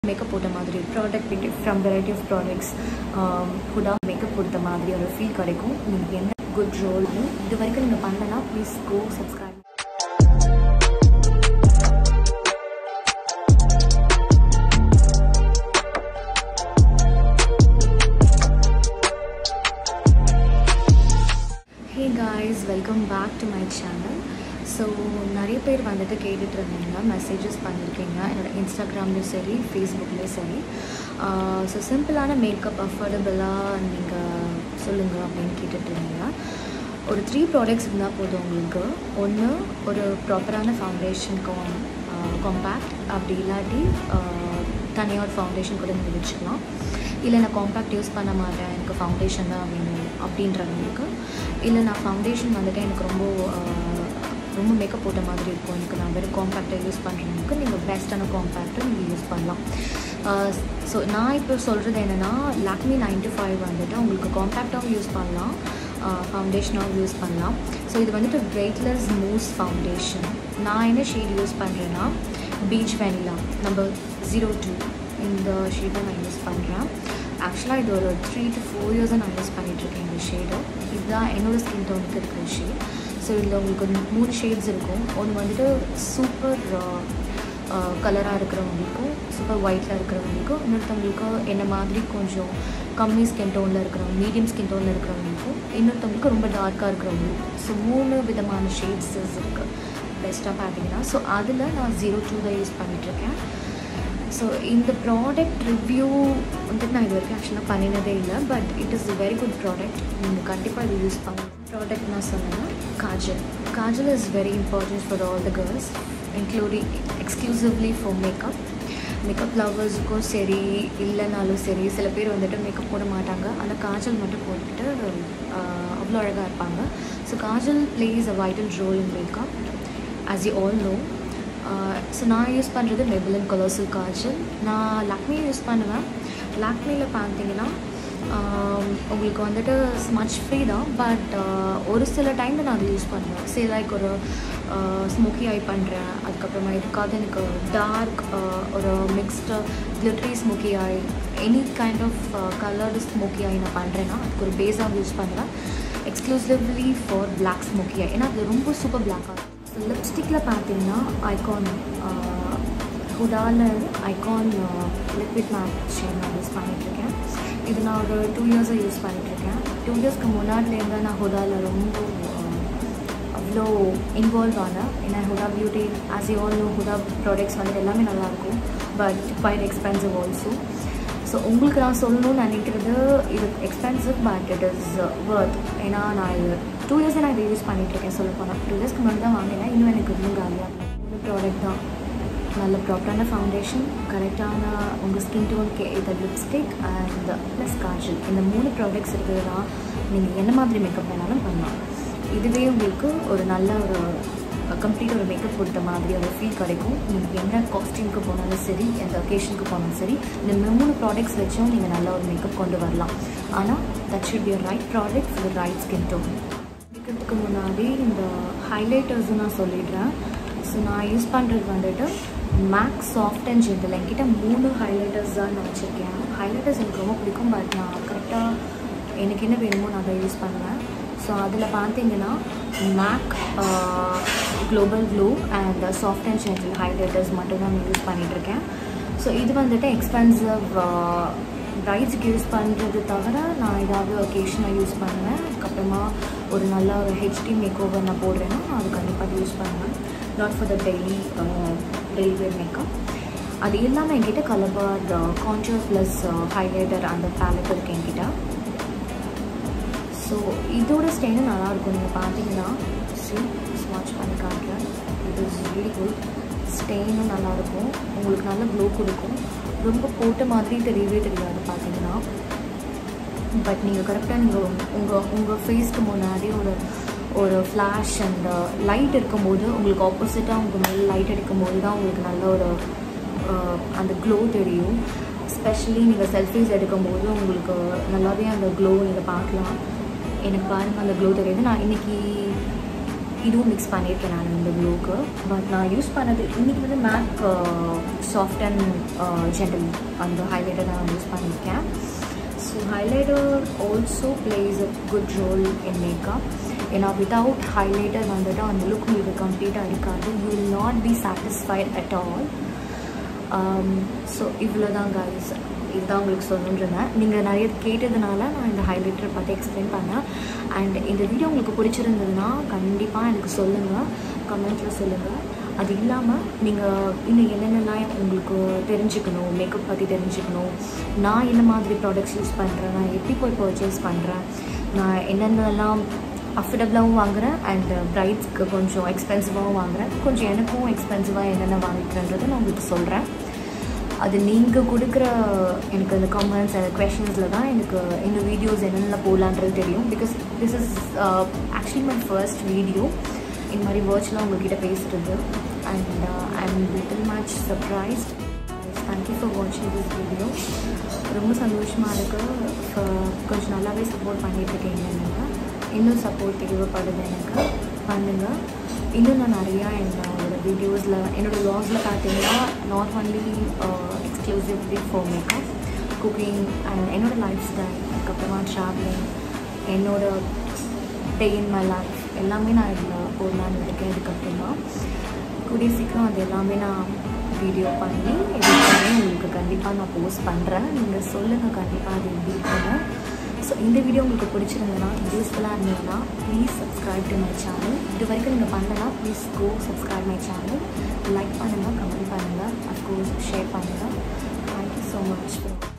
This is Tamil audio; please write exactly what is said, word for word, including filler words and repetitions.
makeup போட்ட மாதிரி product from variety of products huda makeup கொடுத்த மாதிரி ஒரு ஃபீல் கிடைக்கும். உங்களுக்கு என்ன குட் ரோல் இது வரைக்கும் நீங்க பண்ணலனா please go subscribe. Hey guys, welcome back to my channel. So நிறைய பேர் வந்துட்டு கேட்டுட்டு இருந்தீங்க, மெசேஜஸ் பண்ணியிருக்கீங்க என்னோட இன்ஸ்டாகிராம்லேயும் சரி ஃபேஸ்புக்லேயும் சரி. ஸோ சிம்பிளான மேக்கப் அஃபோர்டபுளாக நீங்கள் சொல்லுங்கள் அப்படின்னு கேட்டுட்டு இருந்தீங்க. ஒரு த்ரீ ப்ராடக்ட்ஸ் இருந்தால் போதும் உங்களுக்கு. ஒன்று ஒரு ப்ராப்பரான ஃபவுண்டேஷன் காம் காம்பேக்ட், அப்படி இல்லாட்டி தனியாக ஒரு ஃபவுண்டேஷன் கூட நீங்கள் வச்சுக்கலாம். இல்லை நான் காம்பேக்ட் யூஸ் பண்ண மாட்டேன், எனக்கு ஃபவுண்டேஷன் தான் வேணும் அப்படின்றவங்களுக்கு. இல்லை நான் ஃபவுண்டேஷன் வந்துட்டு எனக்கு ரொம்ப ரொம்ப மேக்கப் போட்ட மாதிரி இருக்கும், எனக்கு நான் வெறும் காம்பேக்டை யூஸ் பண்ணுறதுக்கு நீங்கள் பெஸ்ட்டான காம்பேக்டை நீங்கள் யூஸ் பண்ணலாம். ஸோ நான் இப்போ சொல்கிறது என்னென்னா, லாக்மி நைன்டி ஃபைவ் வந்துட்டு உங்களுக்கு காம்பேக்டாகவும் யூஸ் பண்ணலாம், ஃபவுண்டேஷனாகவும் யூஸ் பண்ணலாம். ஸோ இது வந்துட்டு வெயிட்லெஸ் மூஸ் ஃபவுண்டேஷன். நான் என்ன ஷேட் யூஸ் பண்ணுறேன்னா peach vanilla number zero two, இந்த ஷேட் தான் நான் யூஸ் பண்ணுறேன். ஆக்சுவலாக இது ஒரு த்ரீ டு ஃபோர் இயர்ஸாக நான் யூஸ் பண்ணிகிட்ருக்கேன் இந்த ஷேடு. இதுதான் என்னோடய ஸ்கின் டோனுக்கு இருக்கிற ஷேட். ஸோ இதில் உங்களுக்கு ஒரு மூணு ஷேட்ஸ் இருக்கும். ஒன்று வந்துட்டு சூப்பர் கலராக இருக்கிறவங்களுக்கும் சூப்பர் ஒயிட்டில் இருக்கிறவங்களுக்கும், இன்னொருத்தவங்களுக்கு என்ன மாதிரி கொஞ்சம் கம்மி ஸ்கின் டோனில் இருக்கிறவங்க, மீடியம் ஸ்கின் டோனில் இருக்கிறவங்களுக்கும், இன்னொருத்தவங்களுக்கு ரொம்ப டார்க்காக இருக்கிறவங்களுக்கும். ஸோ மூணு விதமான ஷேட்ஸஸ் இருக்குது பெஸ்ட்டாக பார்த்தீங்கன்னா. ஸோ அதில் நான் ஜீரோ டூ தான் யூஸ் பண்ணிகிட்ருக்கேன். ஸோ இந்த ப்ராடக்ட் ரிவ்யூ வந்துட்டு நான் இது வரைக்கும் ஆக்சுவலாக பண்ணினதே இல்லை, but it is a very good product. நீங்கள் கண்டிப்பாக இது யூஸ் பண்ணலாம். ப்ராடக்ட் நான் சொன்னேன்னா kajal. Kajal is very important for all the girls, including exclusively for makeup. Makeup லவர்ஸுக்கும் சரி இல்லைனாலும் சரி, சில பேர் வந்துட்டு மேக்கப் போட மாட்டாங்க, ஆனால் காஜல் மட்டும் போட்டுட்டு அவ்வளோ அழகாக இருப்பாங்க. So kajal plays a vital role in makeup as you all know. So நான் யூஸ் பண்ணுறது மெபிலின் கொலோசல் காஜல். நான் லாக்மியை யூஸ் பண்ணுவேன். லாக்மியில் பார்த்தீங்கன்னா உங்களுக்கு வந்துட்டு ஸ்மச் ஃப்ரீ தான், பட் ஒரு சில டைமில் நான் அதை யூஸ் பண்ணுவேன். சரி, லைக் ஒரு ஸ்மோக்கி ஐ பண்ணுறேன், அதுக்கப்புறமா இதுக்காக எனக்கு டார்க் ஒரு mixed glittery smoky eye, any kind of coloured smoky eye நான் பண்ணுறேன்னா அதுக்கு ஒரு பேஸாக யூஸ் பண்ணுவேன், exclusively for black smoky eye. ஏன்னா அது ரொம்ப சூப்பர் பிளாக்காக இருக்கும். ஸோ லிப்ஸ்டிக்கில் பார்த்தீங்கன்னா ஐகான் ஹுடாவில் ஐகான் லிக்விட் மேட் ஷேட் நான் யூஸ் பண்ணிகிட்ருக்கேன். இது நான் ஒரு டூ இயர்ஸாக யூஸ் பண்ணிகிட்ருக்கேன். டூ இயர்ஸ்க்கு முன்னாடிலேருந்து நான் ஹுடாவில் ரொம்ப அவ்வளோ இன்வால்வ் ஆனேன். ஏன்னா Huda beauty as you all know, Huda products வந்துட்டு எல்லாமே நல்லாயிருக்கும், but quite expensive also. So உங்களுக்கு நான் சொல்லணும்னு நினைக்கிறது, இது expensive but it is worth. ஏன்னா நான் இது டூ இயர்ஸாக நான் இதை யூஸ் பண்ணிகிட்ருக்கேன். சொல்ல போனால் டூ இயர்ஸ்க்கு முன்னாடி தான் வாங்கினேன், இன்னும் எனக்கு இன்னும் காலியாக இந்த ப்ராடக்ட் தான். நல்ல ப்ராப்பரான ஃபவுண்டேஷன், கரெக்டான உங்கள் ஸ்கின் டோனுக்கு ஏற்ற லிப்ஸ்டிக் அண்ட் ப்ளஸ் காஜல், இந்த மூணு ப்ராடக்ட்ஸ் இருக்குதுன்னா நீங்கள் என்ன மாதிரி மேக்கப் வேணாலும் பண்ணலாம். இதுவே உங்களுக்கு ஒரு நல்ல ஒரு கம்ப்ளீட் ஒரு மேக்கப் கொடுத்த மாதிரி ஒரு ஃபீல் கிடைக்கும். நீங்கள் எந்த காஸ்டியூமுக்கு போனாலும் சரி, எந்த ஒகேஷனுக்கு போனாலும் சரி, இந்த மூணு ப்ராடக்ட்ஸ் வச்சும் நீங்கள் நல்ல ஒரு மேக்கப் கொண்டு வரலாம். ஆனால் that should be a right product for right skin tone. மேக்கப்புக்கு முன்னாடி இந்த ஹைலைட்டர்ஸும் நான் சொல்லிடுறேன். ஸோ நான் யூஸ் பண்ணுறது வந்துட்டு மேக்ஸ் சாஃப்ட் அண்ட் ஜென்டில். என்கிட்ட மூணு ஹைலைட்டர்ஸ் தான் நான் வச்சுருக்கேன். ஹைலைட்டர்ஸ் எனக்கு ரொம்ப பிடிக்கும், பட் நான் கரெக்டாக எனக்கு என்ன வேணுமோ நான் அதை யூஸ் பண்ணுவேன். ஸோ அதில் பார்த்தீங்கன்னா MAC global glow and soft and gentle highlighters மட்டும் தான் நான் யூஸ் பண்ணிகிட்ருக்கேன். ஸோ இது வந்துட்டு எக்ஸ்பென்சிவ் ப்ரைஸுக்கு யூஸ் பண்ணுறது தவிர நான் ஏதாவது ஒகேஷனாக யூஸ் பண்ணுவேன். அதுக்கப்புறமா ஒரு நல்ல ஒரு ஹெச்டி மேக் ஓவர் நான் போடுறேன்னா அது கண்டிப்பாக யூஸ் பண்ணுவேன், not for the daily daily wear makeup. அது இல்லாமல் என்கிட்ட கலபார் கான்டூர் ப்ளஸ் ஹைலைட்டர் அந்த பேலட் இருக்குது என்கிட்ட. ஸோ இதோட ஸ்டெயினும் நல்லாயிருக்கும். நீங்கள் பார்த்தீங்கன்னா ஸ்வாட்ச் பண்ணி காட்டுறேன். இது இஸ் ரியலி குட். ஸ்டெயினும் நல்லாயிருக்கும், உங்களுக்கு நல்ல க்ளோ கொடுக்கும். ரொம்ப போட்ட மாதிரி தெரியவே தெரியாது பார்த்தீங்கன்னா. பட் நீங்கள் கரெக்டாக நீங்கள் உங்கள் உங்கள் ஃபேஸ்க்கு முன்னாடி ஒரு ஒரு ஃப்ளாஷ் அண்ட் லைட் இருக்கும்போது, உங்களுக்கு ஆப்போசிட்டாக உங்கள் மேலே லைட் அடிக்கும்போது தான் உங்களுக்கு நல்ல ஒரு அந்த க்ளோ தெரியும். ஸ்பெஷலி நீங்கள் செல்ஃபீஸ் எடுக்கும்போது உங்களுக்கு நல்லாவே அந்த க்ளோ நீங்கள் பார்க்கலாம். எனக்கு பாருங்கள் அந்த க்ளோ தெரியுது. நான் இன்றைக்கி இதுவும் மிக்ஸ் பண்ணியிருக்கேன் நான் இந்த க்ளோக்கு. பட் நான் யூஸ் பண்ணது இன்றைக்கி வந்து மேக் சாஃப்ட் அண்ட் ஜென்டல் அந்த ஹைலைட்டர் தான் நான் யூஸ் பண்ணியிருக்கேன். So highlighter also plays a good role in makeup. ஏன்னா வித்தவுட் ஹைலைட்டர் வந்துட்டு அந்த லுக் உங்களுக்கு கம்ப்ளீட்டாக இருக்காது. You will not be satisfied at all. So இவ்வளோ தான் கைஸ், இதுதான் உங்களுக்கு சொல்லணுன்றேன். நீங்கள் நிறைய கேட்டதுனால நான் இந்த ஹைலைட்டர் பற்றி எக்ஸ்பிளைன் பண்ணேன். அண்ட் இந்த வீடியோ உங்களுக்கு பிடிச்சிருந்ததுன்னா கண்டிப்பாக எனக்கு சொல்லுங்கள், கமெண்ட்டில் சொல்லுங்கள். அது இல்லாமல் நீங்கள் இன்னும் என்னென்னலாம் உங்களுக்கு தெரிஞ்சுக்கணும், மேக்கப் பற்றி தெரிஞ்சுக்கணும், நான் என்ன மாதிரி ப்ராடக்ட்ஸ் யூஸ் பண்ணுறேன், நான் எப்படி போய் பர்ச்சேஸ் பண்ணுறேன், நான் என்னென்னலாம் அஃபோர்டபுளாகவும் வாங்குகிறேன் அண்ட் ப்ரைட்ஸ்க்கு கொஞ்சம் எக்ஸ்பென்சிவாகவும் வாங்குகிறேன், கொஞ்சம் எனக்கும் எக்ஸ்பென்சிவாக என்னென்ன வாங்கிக்கிறேன்றதை நான் உங்களுக்கு சொல்கிறேன். அது நீங்கள் கொடுக்குற எனக்கு அந்த கமெண்ட்ஸ் அந்த கொஷின்ஸில் தான் எனக்கு இந்த வீடியோஸ் என்னென்ன போடலான்றது தெரியும். Because this is actually my first video இந்த மாதிரி வேர்ட்ஸ்லாம் உங்கள்கிட்ட பேசுகிறது. And I am little much surprised. Thank you for வாட்சிங் திஸ் வீடியோ. ரொம்ப சந்தோஷமாக இருக்குது. கொஞ்சம் நல்லாவே சப்போர்ட் பண்ணிகிட்ருக்கீங்க. நீங்கள் இன்னும் சப்போர்ட் தேவைப்படுது எனக்கு, பண்ணுங்கள். இன்னும் நான் நிறையா என்னோட வீடியோஸில் என்னோடய வ்ளாக்ஸில் பார்த்தீங்கன்னா not only exclusively for makeup, cooking and என்னோடய லைஃப் ஸ்டைல், அதுக்கப்புறமா ட்ராவலிங், என்னோடய டே இன் மை லைஃப் எல்லாமே நான் இதில் போடலான்னு இருக்கேன். இதுக்கப்புறமா கூடிய சீக்கிரம் அது எல்லாமே நான் வீடியோ பண்ணி எடிட் பண்ணி உங்களுக்கு கண்டிப்பாக நான் போஸ்ட் பண்ணுறேன். நீங்கள் சொல்லுங்கள் கண்டிப்பாக அது எப்படி இருக்குன்னு. ஸோ இந்த வீடியோ உங்களுக்கு பிடிச்சிருந்ததுன்னா, யூஸ்ஃபுல்லாக இருந்ததுன்னா please subscribe to my channel. இது வரைக்கும் நீங்கள் பண்ணலன்னா please go subscribe my channel. Like பண்ணுங்கள், கமெண்ட் பண்ணுங்கள், அஃப்கோர்ஸ் ஷேர் பண்ணுங்கள். Thank you so much.